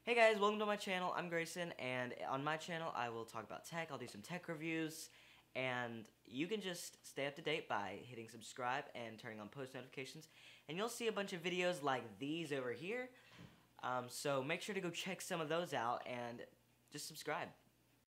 Hey guys, welcome to my channel. I'm Grayson, and on my channel I will talk about tech. I'll do some tech reviews, and you can just stay up to date by hitting subscribe and turning on post notifications, and you'll see a bunch of videos like these over here. So make sure to go check some of those out and just subscribe.